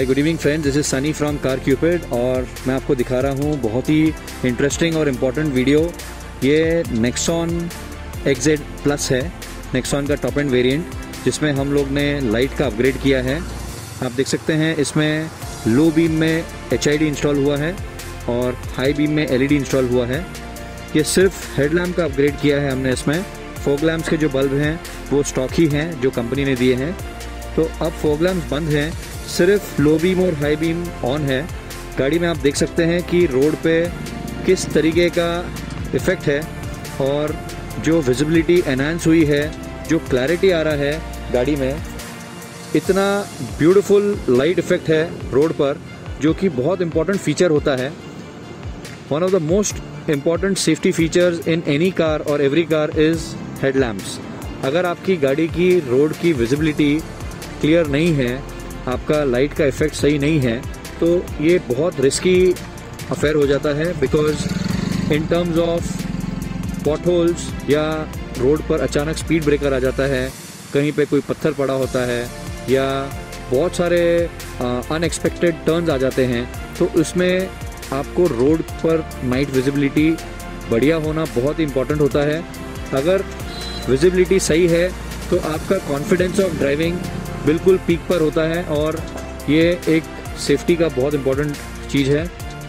Hi good evening friends, this is Sunny from car cupid और मैं आपको दिखा रहा हूँ बहुत ही इंटरेस्टिंग और इम्पॉर्टेंट वीडियो। ये नेक्सॉन XZ प्लस है, नेक्सॉन का टॉप एंड वेरिएंट, जिसमें हम लोग ने लाइट का अपग्रेड किया है। आप देख सकते हैं इसमें लो बीम में HID इंस्टॉल हुआ है और हाई बीम में LED इंस्टॉल हुआ है। ये सिर्फ हेडलैम्प का अपग्रेड किया है हमने। इसमें फॉग लैम्प्स के जो बल्ब हैं वो स्टॉक ही हैं जो कंपनी ने दिए हैं। तो अब फॉग लैम्प्स बंद हैं, सिर्फ लो बीम और हाई बीम ऑन है। गाड़ी में आप देख सकते हैं कि रोड पे किस तरीके का इफ़ेक्ट है और जो विजिबिलिटी एनहांस हुई है, जो क्लैरिटी आ रहा है गाड़ी में, इतना ब्यूटीफुल लाइट इफेक्ट है रोड पर, जो कि बहुत इंपॉर्टेंट फीचर होता है। One of the most important safety features in any car और एवरी कार इज़ हेडलैम्प्स। अगर आपकी गाड़ी की रोड की विजिबिलिटी क्लियर नहीं है, आपका लाइट का इफेक्ट सही नहीं है, तो ये बहुत रिस्की अफेयर हो जाता है। Because in terms of potholes या रोड पर अचानक स्पीड ब्रेकर आ जाता है, कहीं पे कोई पत्थर पड़ा होता है या बहुत सारे अनएक्सपेक्टेड टर्न्स आ जाते हैं, तो उसमें आपको रोड पर नाइट विजिबिलिटी बढ़िया होना बहुत इंपॉर्टेंट होता है। अगर विजिबिलिटी सही है तो आपका कॉन्फिडेंस ऑफ ड्राइविंग बिल्कुल पीक पर होता है और ये एक सेफ्टी का बहुत इंपॉर्टेंट चीज़ है।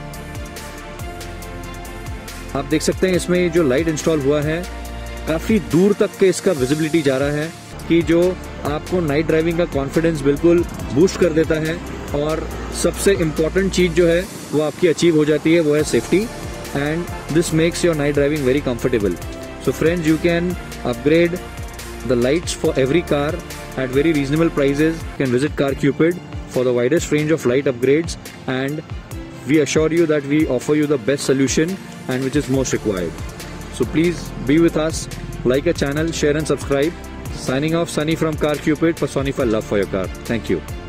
आप देख सकते हैं इसमें जो लाइट इंस्टॉल हुआ है, काफ़ी दूर तक के इसका विजिबिलिटी जा रहा है, कि जो आपको नाइट ड्राइविंग का कॉन्फिडेंस बिल्कुल बूस्ट कर देता है। और सबसे इम्पॉर्टेंट चीज़ जो है वो आपकी अचीव हो जाती है, वो है safety, and this makes your night driving very comfortable. So friends, you can upgrade the lights for every car at very reasonable prices. You can visit Car Cupid for the widest range of light upgrades, and we assure you that we offer you the best solution and which is most required. So please be with us, like our channel, share and subscribe. Signing off, Sunny from Car Cupid, personify love for your car. Thank you.